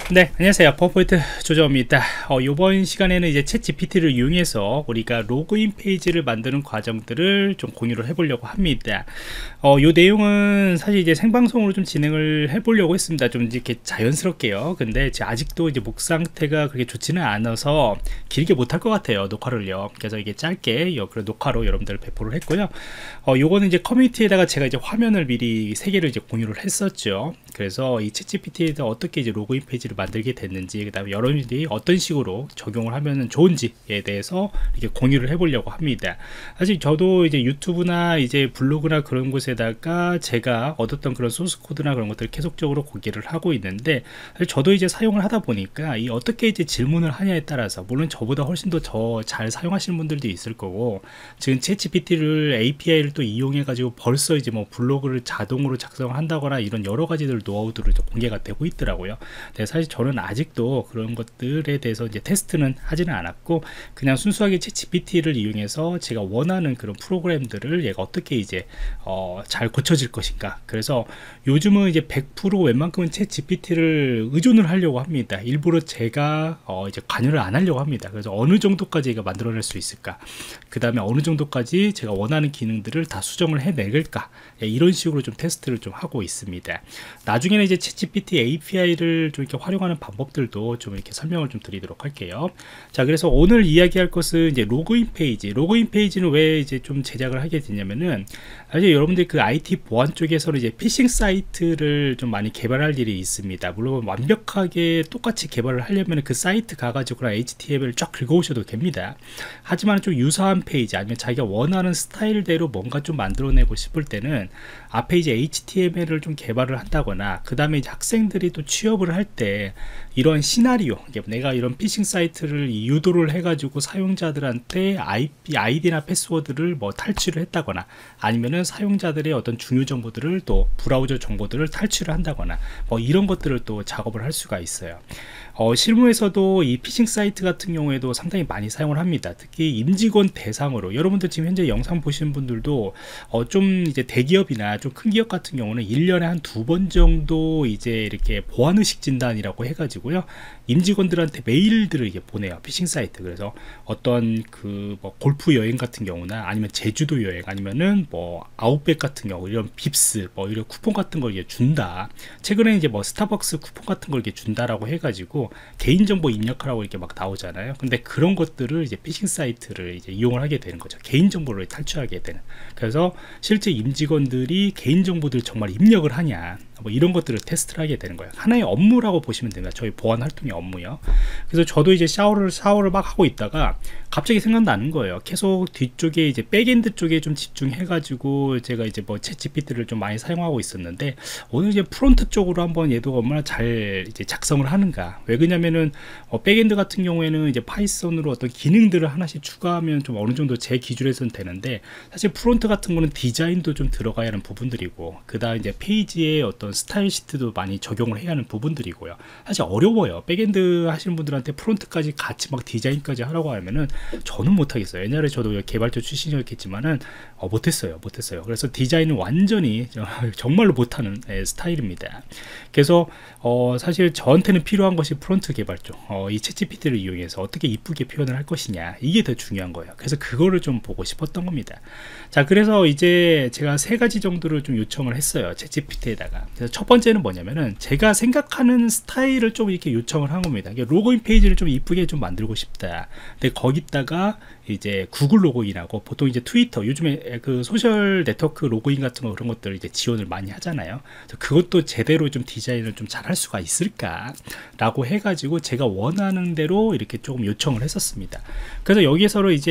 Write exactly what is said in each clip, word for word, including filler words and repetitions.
네, 안녕하세요. 퍼포인트 조정입니다. 어, 이번 시간에는 이제 챗 지피티를 이용해서 우리가 로그인 페이지를 만드는 과정들을 좀 공유를 해보려고 합니다. 어, 이 내용은 사실 이제 생방송으로 좀 진행을 해보려고 했습니다. 좀 이렇게 자연스럽게요. 근데 아직도 이제 목 상태가 그렇게 좋지는 않아서 길게 못할 것 같아요. 녹화를요. 그래서 이게 짧게 그런 녹화로 여러분들 배포를 했고요. 어, 요거는 이제 커뮤니티에다가 제가 이제 화면을 미리 세 개를 이제 공유를 했었죠. 그래서 이 챗 지피티에다 어떻게 이제 로그인 페이지를 만들게 됐는지, 그 다음에 여러분들이 어떤 식으로 적용을 하면 좋은지에 대해서 이렇게 공유를 해보려고 합니다. 사실 저도 이제 유튜브나 이제 블로그나 그런 곳에다가 제가 얻었던 그런 소스 코드나 그런 것들을 계속적으로 공개를 하고 있는데, 사실 저도 이제 사용을 하다 보니까 이 어떻게 이제 질문을 하냐에 따라서, 물론 저보다 훨씬 더 더 잘 사용하시는 분들도 있을 거고, 지금 챗 지피티를 에이피아이를 또 이용해 가지고 벌써 이제 뭐 블로그를 자동으로 작성한다거나 이런 여러 가지들 노하우들을 공개가 되고 있더라고요. 네, 사실 저는 아직도 그런 것들에 대해서 이제 테스트는 하지는 않았고, 그냥 순수하게 챗 지피티를 이용해서 제가 원하는 그런 프로그램들을 얘가 어떻게 이제 어, 잘 고쳐질 것인가. 그래서 요즘은 이제 백 퍼센트 웬만큼은 챗 지피티를 의존을 하려고 합니다. 일부러 제가 어, 이제 관여를 안 하려고 합니다. 그래서 어느 정도까지 얘가 만들어낼 수 있을까, 그 다음에 어느 정도까지 제가 원하는 기능들을 다 수정을 해내릴까, 예, 이런 식으로 좀 테스트를 좀 하고 있습니다. 나중에는 이제 챗 지피티 에이피아이를 좀 이렇게 활용하는 방법들도 좀 이렇게 설명을 좀 드리도록 할게요. 자, 그래서 오늘 이야기할 것은 이제 로그인 페이지. 로그인 페이지는 왜 이제 좀 제작을 하게 됐냐면은, 사실 여러분들 그 아이티 보안 쪽에서는 이제 피싱 사이트를 좀 많이 개발할 일이 있습니다. 물론 완벽하게 똑같이 개발을 하려면 그 사이트 가가지고 에이치티엠엘을 쫙 긁어오셔도 됩니다. 하지만 좀 유사한 페이지, 아니면 자기가 원하는 스타일대로 뭔가 좀 만들어내고 싶을 때는 앞에 이제 에이치티엠엘을 좀 개발을 한다거나, 그 다음에 이제 학생들이 또 취업을 할 때 이런 시나리오, 내가 이런 피싱 사이트를 유도를 해가지고 사용자들한테 아이피, 아이디나 패스워드를 뭐 탈취를 했다거나, 아니면은 사용자들의 어떤 중요 정보들을, 또 브라우저 정보들을 탈취를 한다거나, 뭐 이런 것들을 또 작업을 할 수가 있어요. 어, 실무에서도 이 피싱 사이트 같은 경우에도 상당히 많이 사용을 합니다. 특히 임직원 대상으로, 여러분들 지금 현재 영상 보시는 분들도 어, 좀 이제 대기업이나 좀 큰 기업 같은 경우는 일 년에 한 두 번 정도 이제 이렇게 보안의식 진단이라고 해가지고요, 임직원들한테 메일들을 이게 보내요. 피싱 사이트. 그래서 어떤 그 뭐 골프 여행 같은 경우나, 아니면 제주도 여행, 아니면은 뭐 아웃백 같은 경우 이런 빕스 뭐 이런 쿠폰 같은 걸 이제 준다. 최근에 이제 뭐 스타벅스 쿠폰 같은 걸 이렇게 준다라고 해가지고 개인정보 입력하라고 이렇게 막 나오잖아요. 근데 그런 것들을 이제 피싱 사이트를 이제 이용을 하게 되는 거죠. 개인정보를 탈취하게 되는. 그래서 실제 임직원들이 개인정보들을 정말 입력을 하냐, 뭐 이런 것들을 테스트를 하게 되는 거예요. 하나의 업무라고 보시면 됩니다. 저희 보안 활동의 업무요. 그래서 저도 이제 샤워를 샤워를 막 하고 있다가 갑자기 생각나는 거예요. 계속 뒤쪽에 이제 백엔드 쪽에 좀 집중해 가지고 제가 이제 뭐 챗 지피티를 좀 많이 사용하고 있었는데, 오늘 이제 프론트 쪽으로 한번 얘도 얼마나 잘 이제 작성을 하는가. 왜 그러냐면은 어, 백엔드 같은 경우에는 이제 파이썬으로 어떤 기능들을 하나씩 추가하면 좀 어느 정도 제 기준에서는 되는데, 사실 프론트 같은 거는 디자인도 좀 들어가야 하는 부분들이고, 그다음 이제 페이지에 어떤 스타일 시트도 많이 적용을 해야 하는 부분들이고요. 사실 어려워요. 백엔드 하시는 분들한테 프론트까지 같이 막 디자인까지 하라고 하면은 저는 못하겠어요. 옛날에 저도 개발자 출신이었겠지만은 어, 못했어요. 못했어요. 그래서 디자인은 완전히 정말로 못하는 예, 스타일입니다. 그래서 어, 사실 저한테는 필요한 것이 프론트 개발죠. 어, 이 챗 지피티를 이용해서 어떻게 이쁘게 표현을 할 것이냐, 이게 더 중요한 거예요. 그래서 그거를 좀 보고 싶었던 겁니다. 자, 그래서 이제 제가 세 가지 정도를 좀 요청을 했어요. 챗 지피티에다가. 그래서 첫 번째는 뭐냐면은, 제가 생각하는 스타일을 좀 이렇게 요청을 한 겁니다. 로그인 페이지를 좀 이쁘게 좀 만들고 싶다. 근데 거기다가 이제 구글 로그인하고, 보통 이제 트위터, 요즘에 그 소셜 네트워크 로그인 같은 거, 그런 것들을 이제 지원을 많이 하잖아요. 그것도 제대로 좀 디자인을 좀 잘 할 수가 있을까 라고 해가지고 제가 원하는 대로 이렇게 조금 요청을 했었습니다. 그래서 여기에서 이제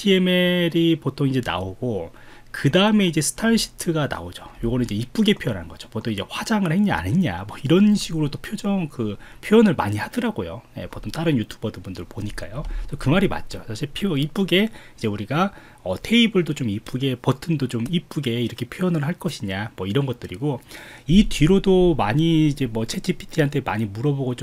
에이치티엠엘이 보통 이제 나오고, 그 다음에 이제 스타일 시트가 나오죠. 요거는 이제 이쁘게 표현한 거죠. 보통 이제 화장을 했냐 안 했냐 뭐 이런 식으로 또 표정 그 표현을 많이 하더라고요. 예, 보통 다른 유튜버들 분들 보니까요. 그 말이 맞죠. 사실 표 이쁘게 이제 우리가 어, 테이블도 좀 이쁘게, 버튼도 좀 이쁘게 이렇게 표현을 할 것이냐, 뭐 이런 것들이고, 이 뒤로도 많이 이제 뭐 챗 지피티한테 많이 물어보고 좀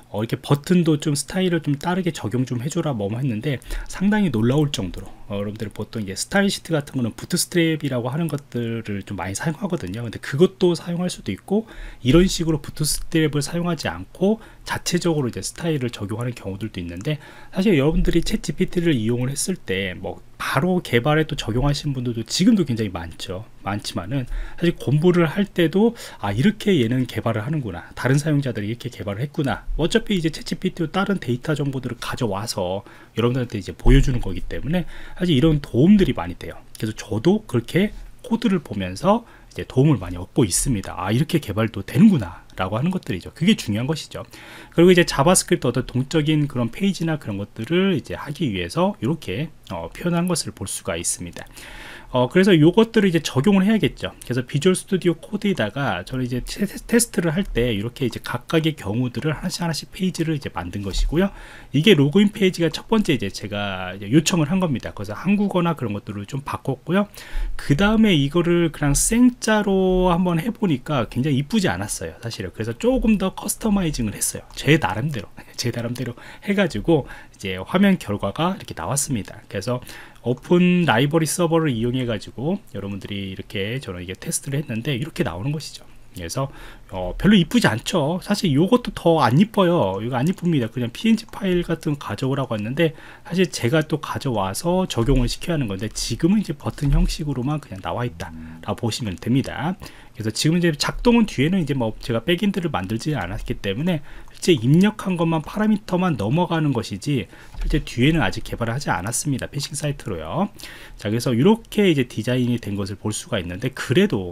어, 이렇게 버튼도 좀 스타일을 좀 다르게 적용 좀 해줘라 뭐 했는데 상당히 놀라울 정도로 어, 여러분들이 보통 이제 스타일 시트 같은 거는 부트스트랩이라고 하는 것들을 좀 많이 사용하거든요. 근데 그것도 사용할 수도 있고 이런 식으로 부트스트랩을 사용하지 않고 자체적으로 이제 스타일을 적용하는 경우들도 있는데, 사실 여러분들이 챗 지피티를 이용을 했을 때 뭐 바로 개발에 또 적용하시는 분들도 지금도 굉장히 많죠. 많지만은 사실 공부를 할 때도 아 이렇게 얘는 개발을 하는구나, 다른 사용자들이 이렇게 개발을 했구나, 어차피 이제 챗 지피티로 다른 데이터 정보들을 가져와서 여러분들한테 이제 보여주는 거기 때문에 사실 이런 도움들이 많이 돼요. 그래서 저도 그렇게 코드를 보면서 이제 도움을 많이 얻고 있습니다. 아 이렇게 개발도 되는구나 라고 하는 것들이죠. 그게 중요한 것이죠. 그리고 이제 자바스크립트 어떤 동적인 그런 페이지나 그런 것들을 이제 하기 위해서 이렇게 어, 표현한 것을 볼 수가 있습니다. 어, 그래서 이것들을 이제 적용을 해야겠죠. 그래서 비주얼 스튜디오 코드에다가 저는 이제 테스트를 할 때 이렇게 이제 각각의 경우들을 하나씩 하나씩 페이지를 이제 만든 것이고요. 이게 로그인 페이지가 첫 번째 이제 제가 이제 요청을 한 겁니다. 그래서 한국어나 그런 것들을 좀 바꿨고요. 그 다음에 이거를 그냥 생자로 한번 해보니까 굉장히 이쁘지 않았어요, 사실은. 그래서 조금 더 커스터마이징을 했어요. 제 나름대로, 제 나름대로 해가지고 이제 화면 결과가 이렇게 나왔습니다. 그래서 오픈 라이브러리 서버를 이용해 가지고 여러분들이 이렇게 저는 이게 테스트를 했는데 이렇게 나오는 것이죠. 그래서 어, 별로 이쁘지 않죠. 사실 이것도 더 안 이뻐요. 이거 안 이쁩니다. 그냥 피엔지 파일 같은 거 가져오라고 했는데 사실 제가 또 가져와서 적용을 시켜야 하는 건데 지금은 이제 버튼 형식으로만 그냥 나와 있다 라고 보시면 됩니다. 그래서 지금 이제 작동은 뒤에는 이제 뭐 제가 백엔드를 만들지 않았기 때문에 실제 입력한 것만 파라미터만 넘어가는 것이지 실제 뒤에는 아직 개발을 하지 않았습니다. 패싱 사이트로요. 자, 그래서 이렇게 이제 디자인이 된 것을 볼 수가 있는데 그래도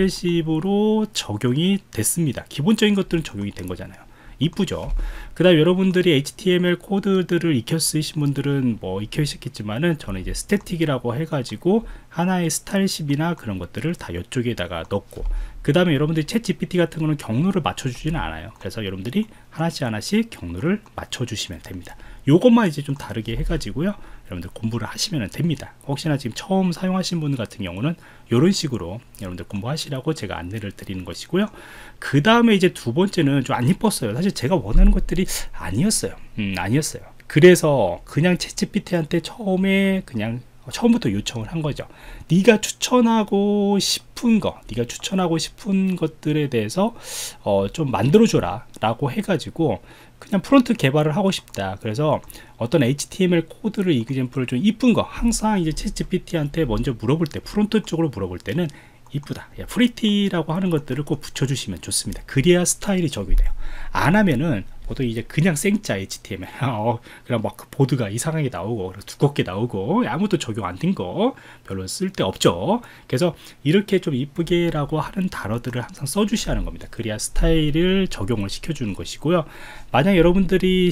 스타일십으로 적용이 됐습니다. 기본적인 것들은 적용이 된 거잖아요. 이쁘죠. 그 다음 여러분들이 에이치티엠엘 코드들을 익혀 쓰신 분들은 뭐 익혀 있었겠지만은 저는 이제 스태틱이라고 해가지고 하나의 스타일십이나 그런 것들을 다 이쪽에다가 넣고, 그 다음에 여러분들이 챗 지피티 같은 거는 경로를 맞춰주지는 않아요. 그래서 여러분들이 하나씩 하나씩 경로를 맞춰주시면 됩니다. 요것만 이제 좀 다르게 해가지고요, 여러분들 공부를 하시면 됩니다. 혹시나 지금 처음 사용하신 분 같은 경우는 이런 식으로 여러분들 공부하시라고 제가 안내를 드리는 것이고요. 그 다음에 이제 두 번째는 좀 안 이뻤어요. 사실 제가 원하는 것들이 아니었어요. 음, 아니었어요. 그래서 그냥 챗 지피티한테 처음에 그냥 처음부터 요청을 한 거죠. 네가 추천하고 싶은 거, 네가 추천하고 싶은 것들에 대해서 어, 좀 만들어줘라 라고 해가지고 그냥 프론트 개발을 하고 싶다. 그래서 어떤 에이치티엠엘 코드를 이그젬플을 좀 이쁜 거, 항상 이제 챗 지피티한테 먼저 물어볼 때, 프론트 쪽으로 물어볼 때는 이쁘다, 프리티라고 하는 것들을 꼭 붙여주시면 좋습니다. 그래야 스타일이 적용이 돼요. 안 하면은 보통 이제 그냥 생짜 에이치티엠엘 어, 그냥 막 그 보드가 이상하게 나오고 두껍게 나오고 아무것도 적용 안 된 거 별로 쓸데 없죠. 그래서 이렇게 좀 이쁘게 라고 하는 단어들을 항상 써주셔야 하는 겁니다. 그래야 스타일을 적용을 시켜주는 것이고요. 만약 여러분들이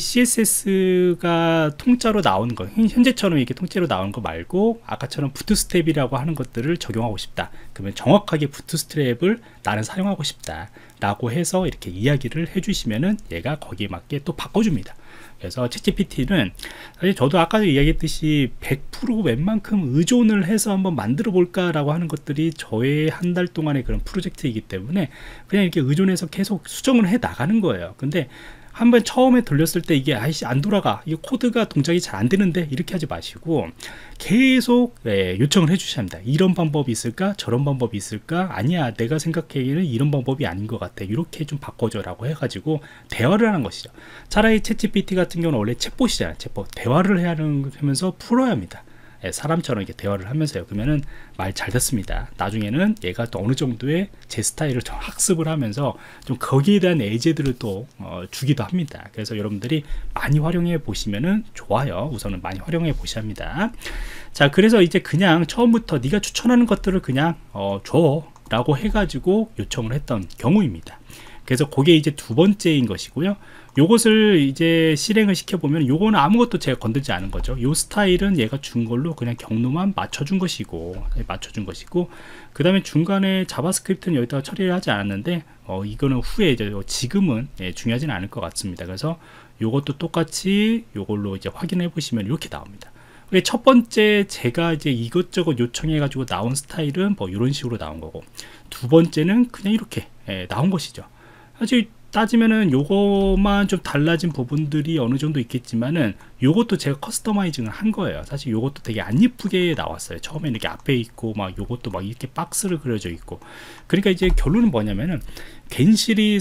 씨에스에스가 통짜로 나온 거, 현재처럼 이렇게 통째로 나온 거 말고 아까처럼 부트스트랩이라고 하는 것들을 적용하고 싶다, 그러면 정확하게 부트스트랩을 나는 사용하고 싶다 라고 해서 이렇게 이야기를 해주시면은 얘가 거기에 맞게 또 바꿔줍니다. 그래서 챗 지피티는 사실 저도 아까도 이야기했듯이 백 퍼센트 웬만큼 의존을 해서 한번 만들어 볼까 라고 하는 것들이 저의 한 달 동안의 그런 프로젝트이기 때문에 그냥 이렇게 의존해서 계속 수정을 해 나가는 거예요. 근데 한번 처음에 돌렸을 때 이게 아이씨 안 돌아가, 이 코드가 동작이 잘 안 되는데, 이렇게 하지 마시고 계속 예, 요청을 해 주셔야 합니다. 이런 방법이 있을까, 저런 방법이 있을까, 아니야 내가 생각하기에는 이런 방법이 아닌 것 같아, 이렇게 좀 바꿔줘 라고 해가지고 대화를 하는 것이죠. 차라리 챗 지피티 같은 경우는 원래 챗봇이잖아요. 챗봇, 대화를 해야 하면서 풀어야 합니다. 예, 사람처럼 이렇게 대화를 하면서요. 그러면은 말 잘 듣습니다. 나중에는 얘가 또 어느 정도의 제 스타일을 좀 학습을 하면서 좀 거기에 대한 예제들을 또 어, 주기도 합니다. 그래서 여러분들이 많이 활용해 보시면은 좋아요. 우선은 많이 활용해 보셔야 합니다. 자, 그래서 이제 그냥 처음부터 네가 추천하는 것들을 그냥 어, 줘 라고 해가지고 요청을 했던 경우입니다. 그래서 그게 이제 두 번째인 것이고요. 요것을 이제 실행을 시켜보면 요거는 아무것도 제가 건들지 않은 거죠. 요 스타일은 얘가 준 걸로 그냥 경로만 맞춰준 것이고 맞춰준 것이고 그 다음에 중간에 자바스크립트는 여기다가 처리를 하지 않았는데 어, 이거는 후에 이제 지금은 예, 중요하지는 않을 것 같습니다. 그래서 요것도 똑같이 요걸로 이제 확인해 보시면 이렇게 나옵니다. 첫 번째 제가 이제 이것저것 요청해 가지고 나온 스타일은 뭐 이런 식으로 나온 거고, 두 번째는 그냥 이렇게 예, 나온 것이죠. 사실 따지면은 요거만 좀 달라진 부분들이 어느 정도 있겠지만은 요것도 제가 커스터마이징을 한 거예요. 사실 요것도 되게 안 예쁘게 나왔어요. 처음에 이렇게 앞에 있고 막 요것도 막 이렇게 박스를 그려져 있고. 그러니까 이제 결론은 뭐냐면은 괜시리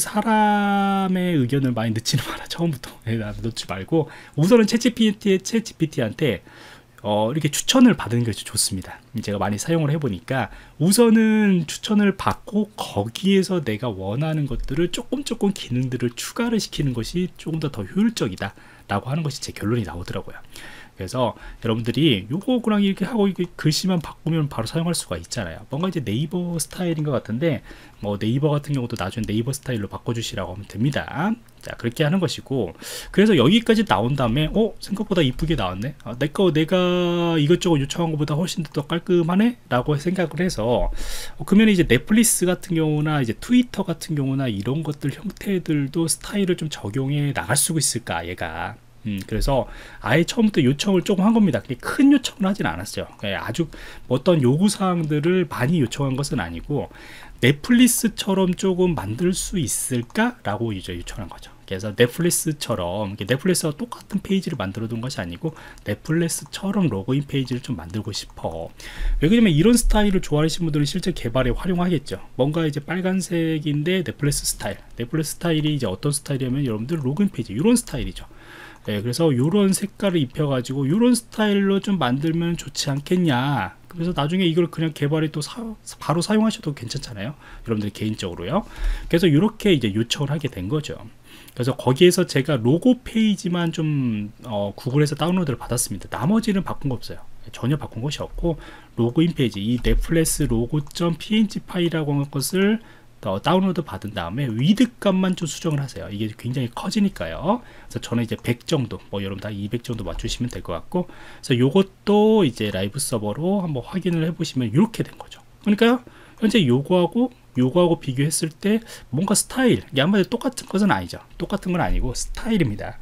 사람의 의견을 많이 넣지는 마라. 처음부터 넣지 말고 우선은 챗지피티의 챗지피티한테 어, 이렇게 추천을 받는 것이 좋습니다. 제가 많이 사용을 해보니까 우선은 추천을 받고 거기에서 내가 원하는 것들을 조금 조금 기능들을 추가를 시키는 것이 조금 더 더 효율적이다 라고 하는 것이 제 결론이 나오더라고요. 그래서 여러분들이 요거 그냥 이렇게 하고 이렇게 글씨만 바꾸면 바로 사용할 수가 있잖아요. 뭔가 이제 네이버 스타일인 것 같은데 뭐 네이버 같은 경우도 나중에 네이버 스타일로 바꿔주시라고 하면 됩니다. 자, 그렇게 하는 것이고, 그래서 여기까지 나온 다음에 어 생각보다 이쁘게 나왔네, 아, 내거 내가 이것저것 요청한 것보다 훨씬 더 깔끔하네 라고 생각을 해서 어, 그러면 이제 넷플릭스 같은 경우나 이제 트위터 같은 경우나 이런 것들 형태들도 스타일을 좀 적용해 나갈 수 있을까 얘가. 음, 그래서 아예 처음부터 요청을 조금 한 겁니다. 큰 요청을 하진 않았어요. 아주 어떤 요구사항들을 많이 요청한 것은 아니고 넷플릭스처럼 조금 만들 수 있을까? 라고 이제 요청한 거죠. 그래서 넷플릭스처럼 넷플릭스와 똑같은 페이지를 만들어 둔 것이 아니고 넷플릭스처럼 로그인 페이지를 좀 만들고 싶어. 왜냐면 이런 스타일을 좋아하시는 분들은 실제 개발에 활용하겠죠. 뭔가 이제 빨간색인데 넷플릭스 스타일, 넷플릭스 스타일이 이제 어떤 스타일이냐면 여러분들 로그인 페이지 이런 스타일이죠. 네, 그래서 이런 색깔을 입혀 가지고 이런 스타일로 좀 만들면 좋지 않겠냐. 그래서 나중에 이걸 그냥 개발이 또 사, 바로 사용하셔도 괜찮잖아요, 여러분들 개인적으로요. 그래서 이렇게 이제 요청을 하게 된 거죠. 그래서 거기에서 제가 로고 페이지만 좀 어, 구글에서 다운로드를 받았습니다. 나머지는 바꾼 거 없어요. 전혀 바꾼 것이 없고 로그인 페이지, 이 넷플릭스 로고.png 파일이라고 하는 것을 어, 다운로드 받은 다음에 위드 값만 좀 수정을 하세요. 이게 굉장히 커지니까요. 그래서 저는 이제 백 정도, 뭐 여러분 다 이백 정도 맞추시면 될 것 같고, 그래서 요것도 이제 라이브 서버로 한번 확인을 해보시면 이렇게 된 거죠. 그러니까요, 현재 요거하고 요거하고 비교했을 때 뭔가 스타일, 이게 아무래도 똑같은 것은 아니죠. 똑같은 건 아니고 스타일입니다.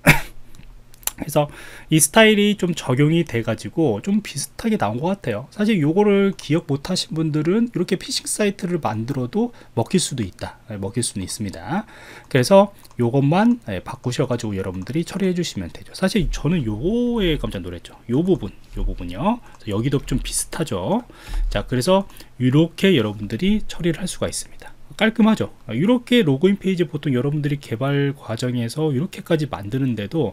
그래서 이 스타일이 좀 적용이 돼 가지고 좀 비슷하게 나온 것 같아요. 사실 요거를 기억 못 하신 분들은 이렇게 피싱 사이트를 만들어도 먹힐 수도 있다, 먹힐 수는 있습니다. 그래서 요것만 바꾸셔 가지고 여러분들이 처리해 주시면 되죠. 사실 저는 요거에 깜짝 놀랐죠. 요 부분, 요 부분요, 여기도 좀 비슷하죠. 자, 그래서 이렇게 여러분들이 처리를 할 수가 있습니다. 깔끔하죠. 이렇게 로그인 페이지 보통 여러분들이 개발 과정에서 이렇게까지 만드는데도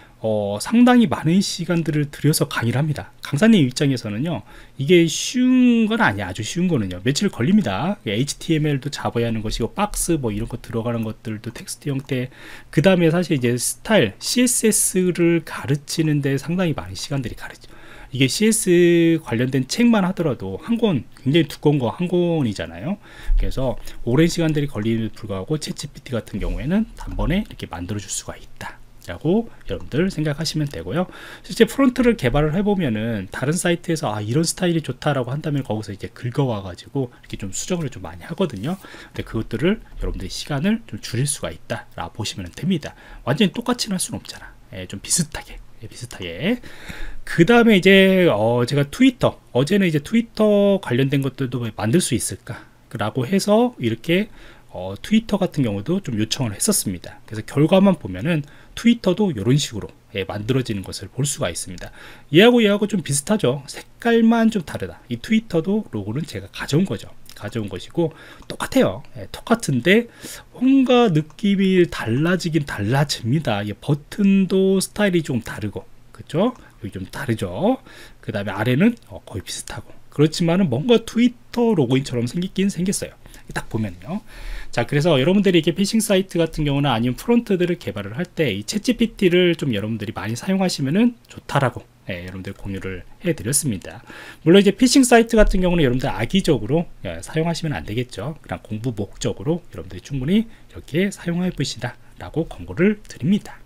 어, 상당히 많은 시간들을 들여서 강의를 합니다. 강사님 입장에서는요, 이게 쉬운 건 아니야. 아주 쉬운 거는요, 며칠 걸립니다. 에이치티엠엘도 잡아야 하는 것이고, 박스 뭐 이런 거 들어가는 것들도 텍스트 형태, 그 다음에 사실 이제 스타일 씨에스에스를 가르치는데 상당히 많은 시간들이 가르쳐. 이게 씨에스 관련된 책만 하더라도 한 권, 굉장히 두꺼운 거 한 권이잖아요. 그래서 오랜 시간들이 걸림에도 불구하고 챗지피티 같은 경우에는 단번에 이렇게 만들어 줄 수가 있다 라고 여러분들 생각하시면 되고요. 실제 프론트를 개발을 해보면은 다른 사이트에서 아 이런 스타일이 좋다라고 한다면 거기서 이제 긁어와 가지고 이렇게 좀 수정을 좀 많이 하거든요. 근데 그것들을 여러분들이 시간을 좀 줄일 수가 있다 라고 보시면 됩니다. 완전히 똑같이 할 수는 없잖아. 예, 좀 비슷하게 예, 비슷하게. 그 다음에 이제 어 제가 트위터, 어제는 이제 트위터 관련된 것들도 만들 수 있을까 라고 해서 이렇게 어, 트위터 같은 경우도 좀 요청을 했었습니다. 그래서 결과만 보면은 트위터도 이런 식으로 예, 만들어지는 것을 볼 수가 있습니다. 얘하고 얘하고 좀 비슷하죠. 색깔만 좀 다르다. 이 트위터도 로고는 제가 가져온 거죠. 가져온 것이고 똑같아요. 예, 똑같은데 뭔가 느낌이 달라지긴 달라집니다. 예, 버튼도 스타일이 좀 다르고, 그렇죠? 여기 좀 다르죠. 그 다음에 아래는 어, 거의 비슷하고, 그렇지만은 뭔가 트위터 로고인처럼 생기긴 생겼어요. 딱 보면요. 자, 그래서 여러분들이 이렇게 피싱 사이트 같은 경우나 아니면 프론트들을 개발을 할 때 이 챗지피티를 좀 여러분들이 많이 사용하시면은 좋다라고 예, 여러분들 공유를 해드렸습니다. 물론 이제 피싱 사이트 같은 경우는 여러분들 악의적으로 예, 사용하시면 안 되겠죠. 그냥 공부 목적으로 여러분들이 충분히 이렇게 사용해 보시다 라고 권고를 드립니다.